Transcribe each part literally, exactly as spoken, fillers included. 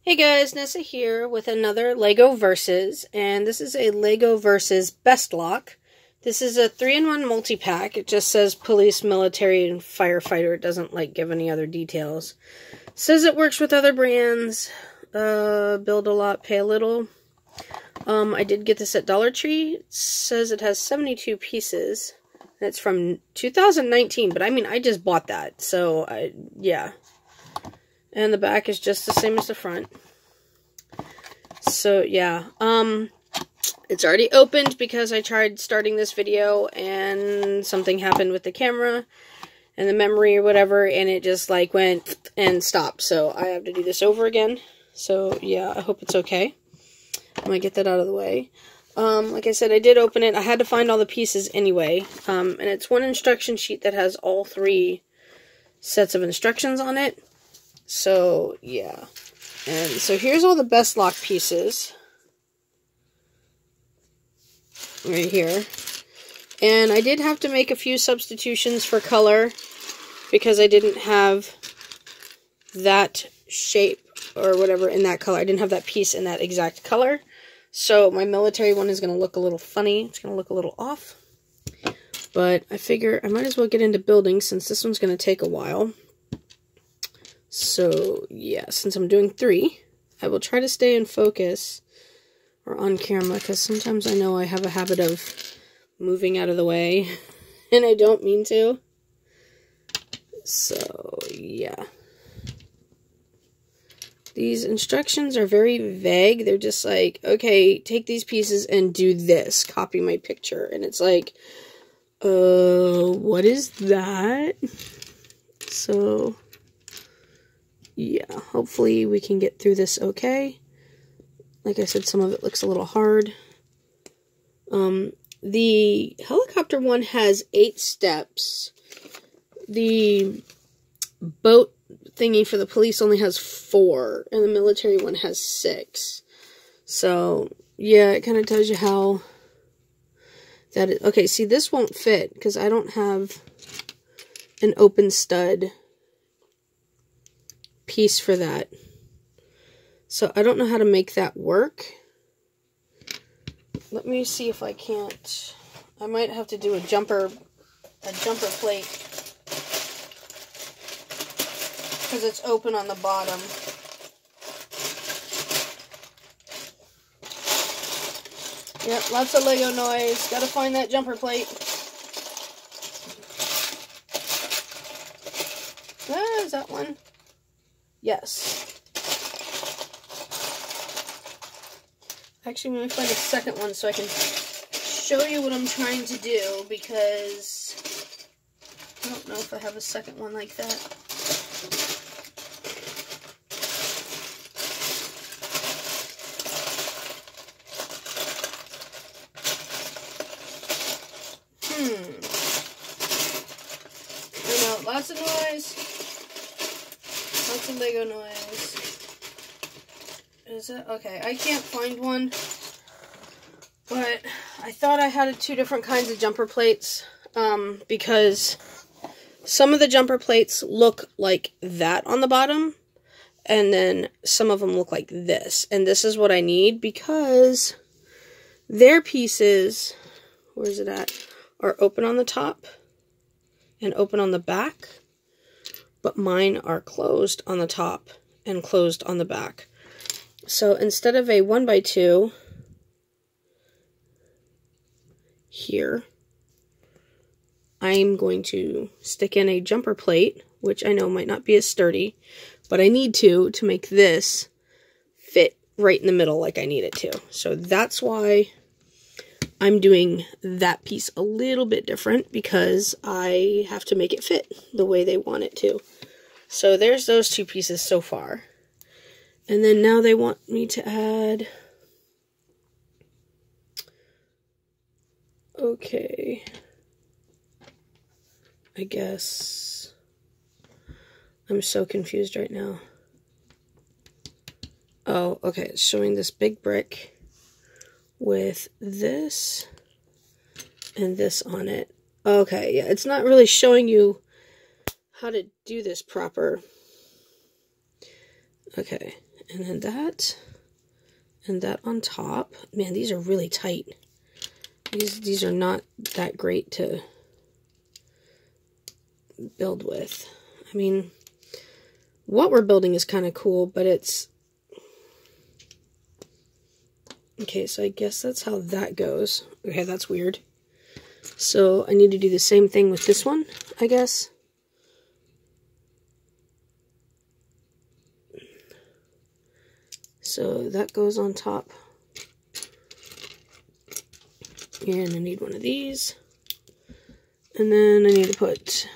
Hey guys, Nessa here with another LEGO Versus, and this is a LEGO Versus Best Lock. This is a three in one multi-pack. It just says police, military, and firefighter. It doesn't like give any other details. It says it works with other brands. Uh, build a lot, pay a little. Um, I did get this at Dollar Tree. It says it has seventy-two pieces. And it's from two thousand nineteen, but I mean, I just bought that, so I, yeah. And the back is just the same as the front. So, yeah. Um, it's already opened because I tried starting this video and something happened with the camera and the memory or whatever, and it just, like, went and stopped. So, I have to do this over again. So, yeah, I hope it's okay. I'm going to get that out of the way. Um, like I said, I did open it. I had to find all the pieces anyway. Um, and it's one instruction sheet that has all three sets of instructions on it. So, yeah. And so here's all the Best Lock pieces. Right here. And I did have to make a few substitutions for color because I didn't have that shape or whatever in that color. I didn't have that piece in that exact color. So my military one is going to look a little funny. It's going to look a little off. But I figure I might as well get into building since this one's going to take a while. So, yeah, since I'm doing three, I will try to stay in focus or on camera, because sometimes I know I have a habit of moving out of the way, and I don't mean to. So, yeah. These instructions are very vague. They're just like, okay, take these pieces and do this. Copy my picture. And it's like, uh, what is that? So... yeah, hopefully we can get through this okay. Like I said, some of it looks a little hard. Um, the helicopter one has eight steps. The boat thingy for the police only has four, and the military one has six. So, yeah, it kind of tells you how that is. Okay, see, this won't fit, because I don't have an open stud piece for that. So I don't know how to make that work. Let me see if I can't. I might have to do a jumper a jumper plate because it's open on the bottom. Yep, lots of Lego noise. Gotta find that jumper plate. Ah, is that one? Yes. Actually, I'm going to find a second one so I can show you what I'm trying to do, because I don't know if I have a second one like that. Hmm. I know, lots of noise. Lots of Lego noise. Is it? Okay, I can't find one. But I thought I had two different kinds of jumper plates. Um, because some of the jumper plates look like that on the bottom. And then some of them look like this. And this is what I need because their pieces, where's it at, are open on the top and open on the back. But mine are closed on the top and closed on the back. So instead of a one by two here, I'm going to stick in a jumper plate, which I know might not be as sturdy, but I need to to make this fit right in the middle like I need it to. So that's why I'm doing that piece a little bit different, because I have to make it fit the way they want it to. So there's those two pieces so far. And then now they want me to add... okay. I guess... I'm so confused right now. Oh, okay. It's showing this big brick with this and this on it. Okay, yeah. It's not really showing you how to do this proper. Okay, and then that, and that on top. Man, these are really tight. These, these are not that great to build with. I mean, what we're building is kind of cool, but it's... Okay, so I guess that's how that goes. Okay, that's weird. So I need to do the same thing with this one, I guess. So that goes on top. And I need one of these. And then I need to put...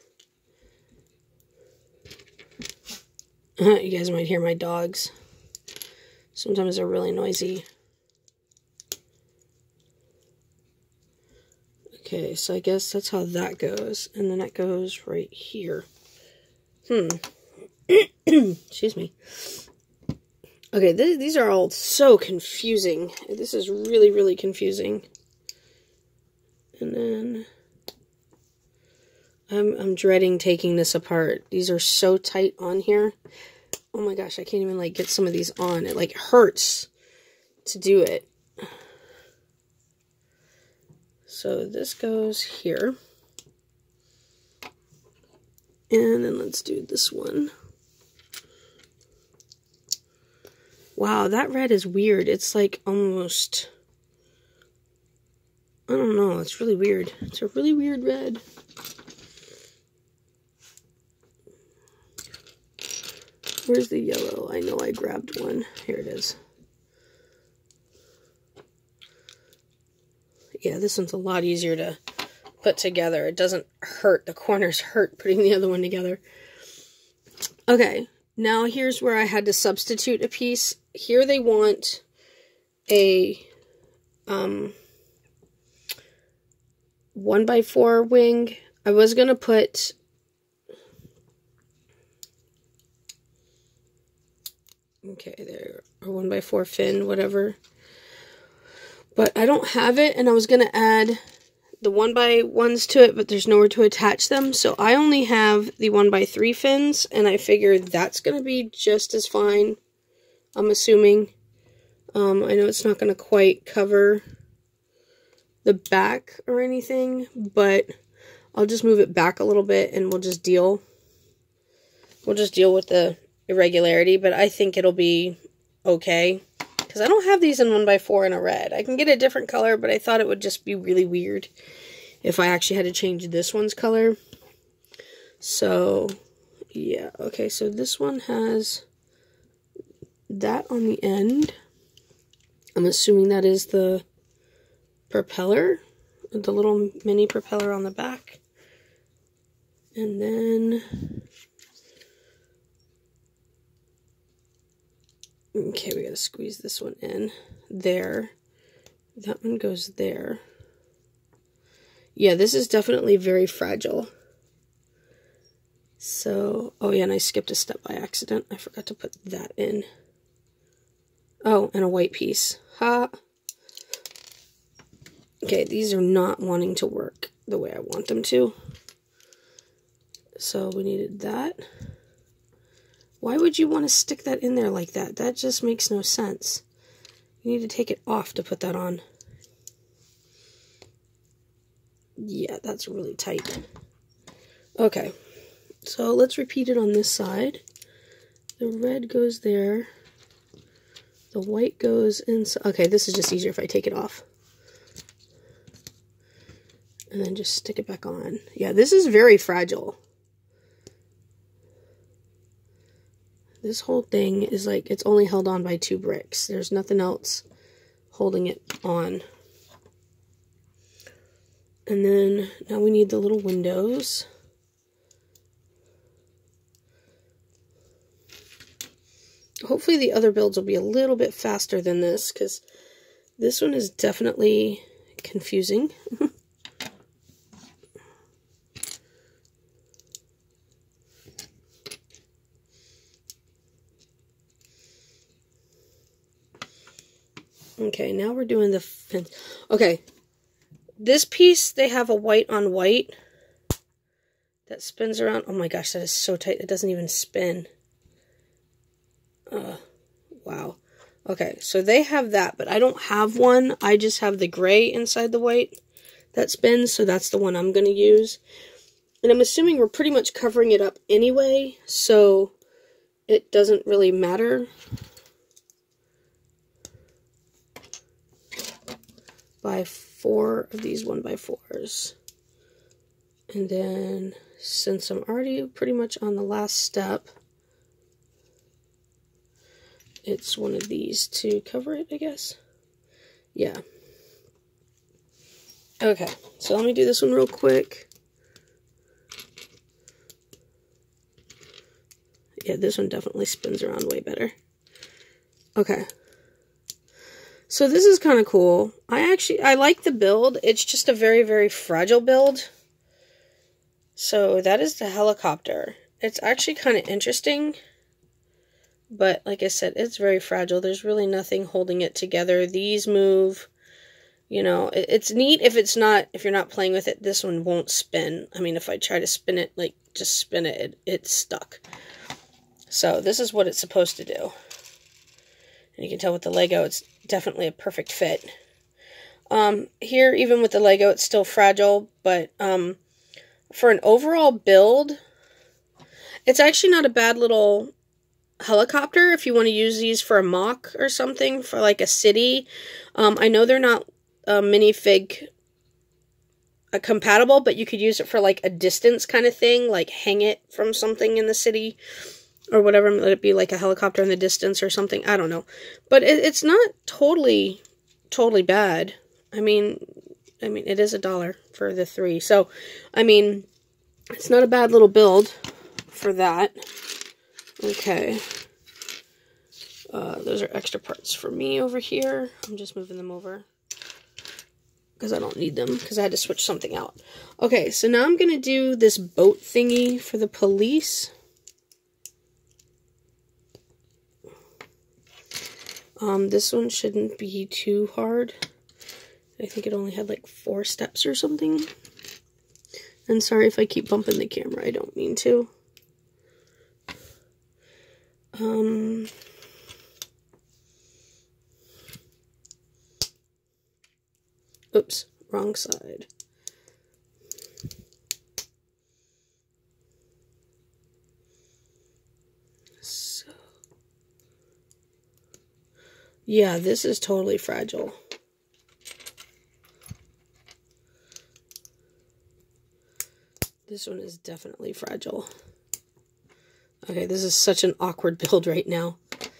You guys might hear my dogs. Sometimes they're really noisy. Okay, so I guess that's how that goes. And then that goes right here. Hmm. Excuse me. Okay, th these are all so confusing. This is really, really confusing. And then... I'm, I'm dreading taking this apart. These are so tight on here. Oh my gosh, I can't even, like, get some of these on. It, like, hurts to do it. So this goes here. And then let's do this one. Wow, that red is weird. It's like almost... I don't know, it's really weird. It's a really weird red. Where's the yellow? I know I grabbed one. Here it is. Yeah, this one's a lot easier to put together. It doesn't hurt. The corners hurt putting the other one together. Okay, now here's where I had to substitute a piece. Here they want a um, one by four wing. I was going to put... Okay, there, a one by four fin, whatever. But I don't have it, and I was going to add the one by ones to it, but there's nowhere to attach them. So I only have the one by three fins, and I figure that's going to be just as fine, I'm assuming. Um, I know it's not going to quite cover the back or anything, but I'll just move it back a little bit, and we'll just deal. We'll just deal with the irregularity, but I think it'll be okay. Because I don't have these in one by four in a red. I can get a different color, but I thought it would just be really weird if I actually had to change this one's color. So, yeah. Okay, so this one has that on the end. I'm assuming that is the propeller, the little mini propeller on the back. And then... Okay, we gotta squeeze this one in. There. That one goes there. Yeah, this is definitely very fragile. So, oh yeah, and I skipped a step by accident. I forgot to put that in. Oh, and a white piece. Ha! Okay, these are not wanting to work the way I want them to. So, we needed that. Why would you want to stick that in there like that? That just makes no sense. You need to take it off to put that on. Yeah, that's really tight. Okay, so let's repeat it on this side. The red goes there. The white goes inside. Okay, this is just easier if I take it off. And then just stick it back on. Yeah, this is very fragile. This whole thing is like, it's only held on by two bricks. There's nothing else holding it on. And then, now we need the little windows. Hopefully the other builds will be a little bit faster than this, because this one is definitely confusing. Okay, now we're doing the fence. Okay, this piece, they have a white on white that spins around. Oh my gosh, that is so tight. It doesn't even spin. Uh, Okay, so they have that, but I don't have one. I just have the gray inside the white that spins, so that's the one I'm going to use. And I'm assuming we're pretty much covering it up anyway, so it doesn't really matter. By four of these one by fours. And then, since I'm already pretty much on the last step, it's one of these to cover it, I guess. Yeah. Okay, so let me do this one real quick. Yeah, this one definitely spins around way better. Okay. So this is kind of cool. I actually, I like the build. It's just a very, very fragile build. So that is the helicopter. It's actually kind of interesting. But like I said, it's very fragile. There's really nothing holding it together. These move. You know, it, it's neat if it's not, if you're not playing with it. This one won't spin. I mean, if I try to spin it, like just spin it, it it's stuck. So this is what it's supposed to do. And you can tell with the Lego, it's definitely a perfect fit. Um, here, even with the Lego, it's still fragile. But um, for an overall build, it's actually not a bad little helicopter if you want to use these for a mock or something, for like a city. Um, I know they're not uh, minifig uh, compatible, but you could use it for like a distance kind of thing, like hang it from something in the city or whatever, let it be like a helicopter in the distance or something. I don't know. But it, it's not totally, totally bad. I mean, I mean, it is a dollar for the three. So, I mean, it's not a bad little build for that. Okay. Uh, those are extra parts for me over here. I'm just moving them over because I don't need them because I had to switch something out. Okay, so now I'm going to do this boat thingy for the police. Um, this one shouldn't be too hard. I think it only had like four steps or something. And sorry if I keep bumping the camera. I don't mean to. Um... Oops, wrong side. So, yeah, this is totally fragile. This one is definitely fragile. Okay, this is such an awkward build right now.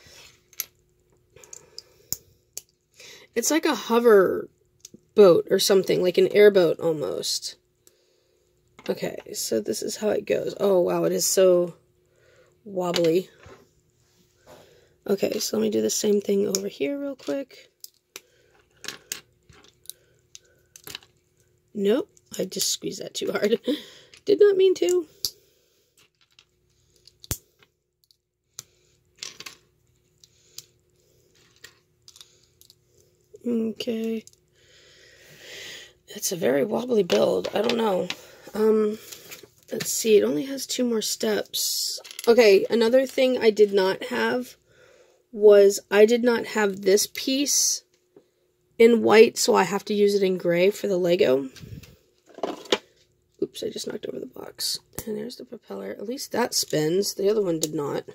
It's like a hover boat or something, like an airboat almost. Okay, so this is how it goes. Oh, wow, it is so wobbly. Okay, so let me do the same thing over here real quick. Nope, I just squeezed that too hard. Did not mean to. Okay. It's a very wobbly build. I don't know. Um, let's see. It only has two more steps. Okay, another thing I did not have was I did not have this piece in white, so I have to use it in gray for the Lego. Oops, I just knocked over the box. And there's the propeller. At least that spins. The other one did not.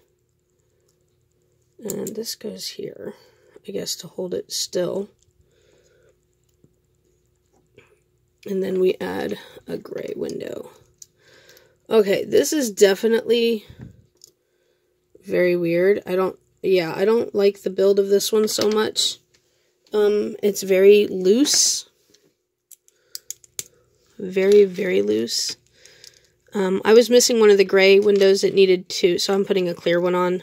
And this goes here, I guess, to hold it still. And then we add a gray window. Okay, this is definitely very weird. I don't, yeah, I don't like the build of this one so much. Um, it's very loose. Very, very loose. Um, I was missing one of the gray windows that needed to, so I'm putting a clear one on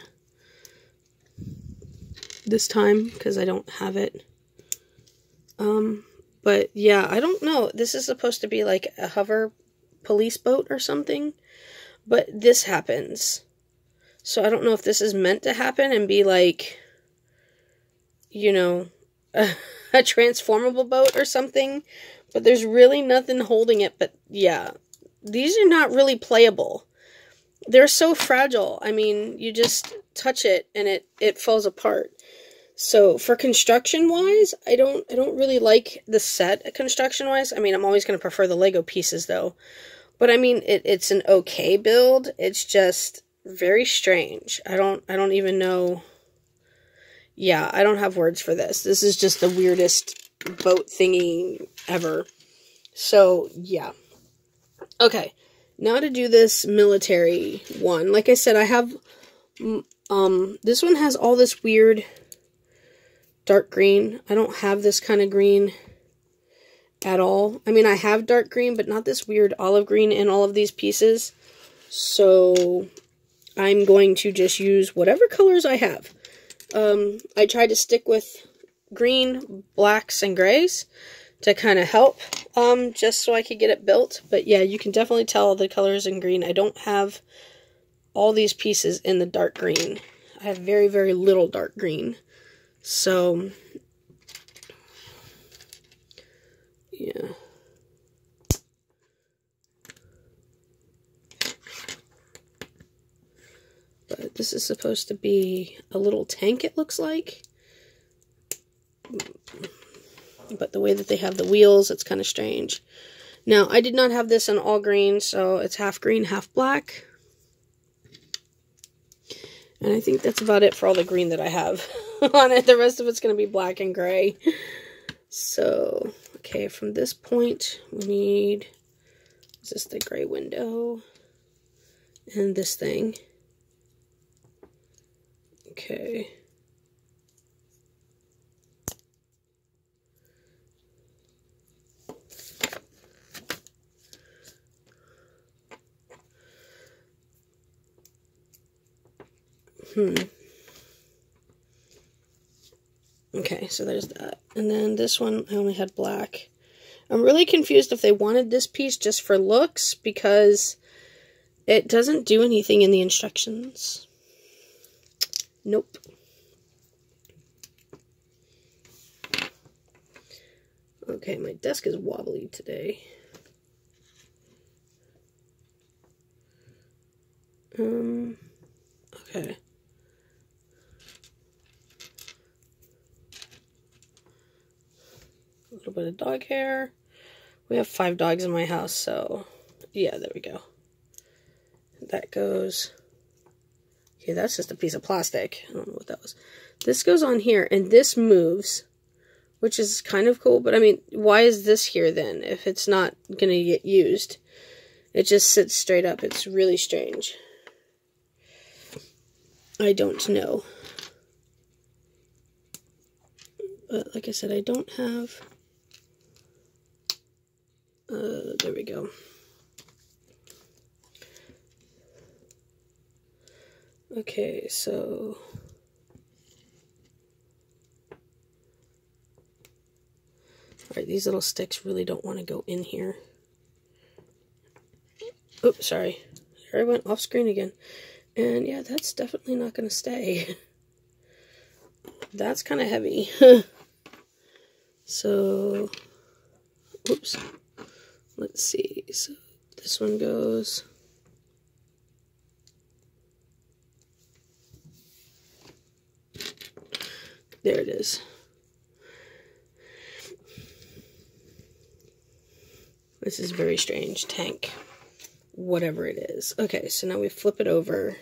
this time because I don't have it. Um... But, yeah, I don't know. This is supposed to be like a hover police boat or something. But this happens. So I don't know if this is meant to happen and be like, you know, a, a transformable boat or something. But there's really nothing holding it. But, yeah, these are not really playable. They're so fragile. I mean, you just touch it and it, it falls apart. So for construction wise, I don't I don't really like the set construction wise. I mean, I'm always going to prefer the Lego pieces though. But I mean, it, it's an okay build. It's just very strange. I don't I don't even know. Yeah, I don't have words for this. This is just the weirdest boat thingy ever. So, yeah. Okay. Now to do this military one. Like I said, I have um this one has all this weird dark green. I don't have this kind of green at all. I mean, I have dark green, but not this weird olive green in all of these pieces. So I'm going to just use whatever colors I have. Um, I tried to stick with green, blacks, and grays to kind of help, um, just so I could get it built. But yeah, you can definitely tell the colors in green. I don't have all these pieces in the dark green. I have very, very little dark green. So yeah. But this is supposed to be a little tank, it looks like. But the way that they have the wheels, it's kind of strange. Now, I did not have this in all green, so it's half green, half black. And I think that's about it for all the green that I have on it. The rest of it's going to be black and gray. So, okay, from this point, we need, is this the gray window? And this thing. Okay. Hmm. Okay, so there's that. And then this one, I only had black. I'm really confused if they wanted this piece just for looks, because it doesn't do anything in the instructions. Nope. Okay, my desk is wobbly today. Um, okay. A little bit of dog hair. We have five dogs in my house, so yeah, there we go. That goes. Okay, that's just a piece of plastic. I don't know what that was. This goes on here, and this moves, which is kind of cool. But I mean, why is this here then if it's not going to get used? It just sits straight up. It's really strange. I don't know. But like I said, I don't have... Uh, there we go. Okay, so... Alright, these little sticks really don't want to go in here. Oops, sorry. There I went off screen again. And yeah, that's definitely not going to stay. That's kind of heavy. So, oops. Let's see. So this one goes. There it is. This is very strange. Tank. Whatever it is. Okay, so now we flip it over.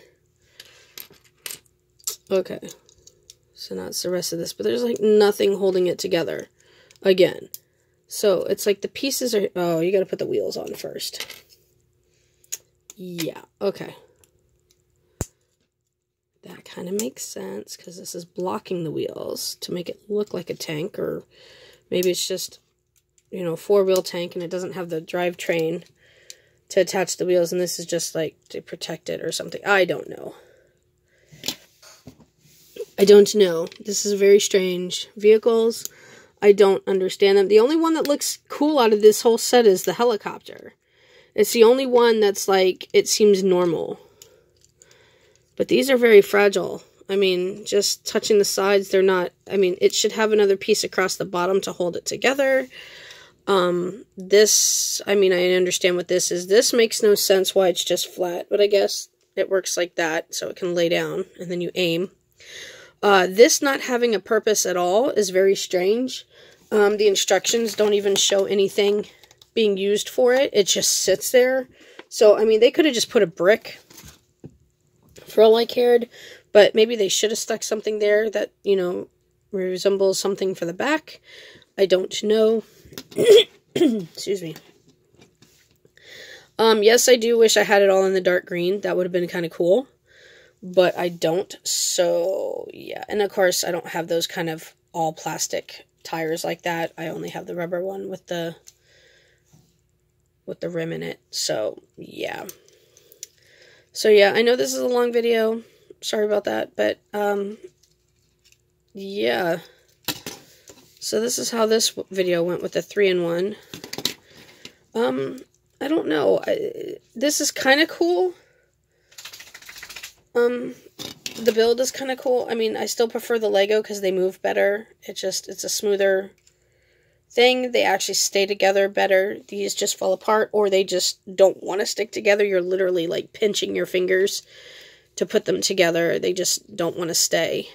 Okay. So now it's the rest of this. But there's like nothing holding it together. Again. So it's like the pieces are... Oh, you gotta put the wheels on first. Yeah, okay. That kind of makes sense, because this is blocking the wheels to make it look like a tank, or maybe it's just, you know, four-wheel tank and it doesn't have the drivetrain to attach the wheels, and this is just like to protect it or something. I don't know. I don't know. This is very strange. Vehicles, I don't understand them. The only one that looks cool out of this whole set is the helicopter. It's the only one that's like, it seems normal. But these are very fragile. I mean, just touching the sides, they're not... I mean, it should have another piece across the bottom to hold it together. Um, this... I mean, I understand what this is. This makes no sense why it's just flat. But I guess it works like that, so it can lay down. And then you aim. Uh, this not having a purpose at all is very strange. Um, the instructions don't even show anything being used for it. It just sits there. So, I mean, they could have just put a brick for all I cared, but maybe they should have stuck something there that, you know, resembles something for the back. I don't know. Excuse me. Um, yes, I do wish I had it all in the dark green. That would have been kind of cool. But I don't, so yeah. And of course, I don't have those kind of all plastic tires like that. I only have the rubber one with the with the rim in it. So, yeah. So, yeah, I know this is a long video. Sorry about that, but, um, yeah. So, this is how this video went with the three in one. Um, I don't know. I, this is kind of cool. Um, the build is kind of cool. I mean, I still prefer the Lego because they move better. It just, it's a smoother thing. They actually stay together better. These just fall apart, or they just don't want to stick together. You're literally, like, pinching your fingers to put them together. They just don't want to stay.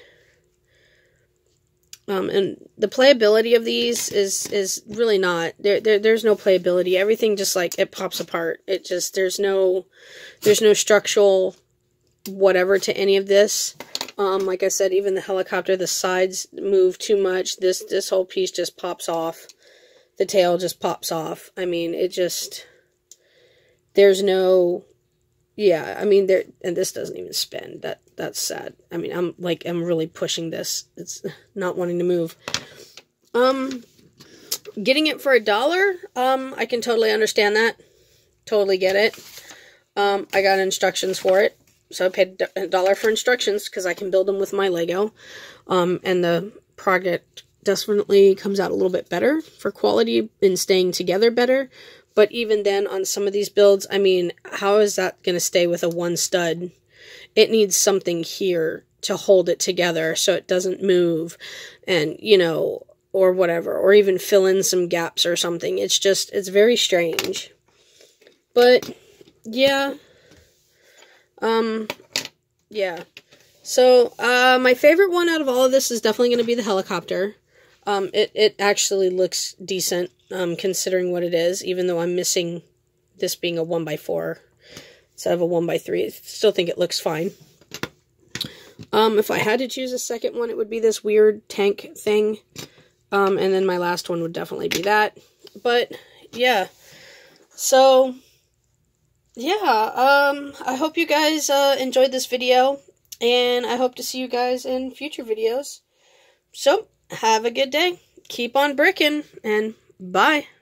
Um, and the playability of these is, is really not, there, there, there's no playability. Everything just, like, it pops apart. It just, there's no, there's no structural whatever to any of this. Um, like I said, even the helicopter, the sides move too much. This, this whole piece just pops off. The tail just pops off. I mean, it just, there's no, yeah, I mean, there, and this doesn't even spin. That, that's sad. I mean, I'm, like, I'm really pushing this. It's not wanting to move. Um, getting it for a dollar, um, I can totally understand that. Totally get it. Um, I got instructions for it. So I paid a dollar for instructions because I can build them with my Lego. Um, and the project definitely comes out a little bit better for quality and staying together better. But even then, on some of these builds, I mean, how is that going to stay with a one stud? It needs something here to hold it together so it doesn't move and, you know, or whatever. Or even fill in some gaps or something. It's just, it's very strange. But, yeah. Um, yeah. So, uh, my favorite one out of all of this is definitely going to be the helicopter. Um, it, it actually looks decent, um, considering what it is, even though I'm missing this being a one by four instead of a one by three. I still think it looks fine. Um, if I had to choose a second one, it would be this weird tank thing. Um, and then my last one would definitely be that. But, yeah. So, yeah, um, I hope you guys, uh, enjoyed this video, and I hope to see you guys in future videos. So, have a good day, keep on bricking, and bye.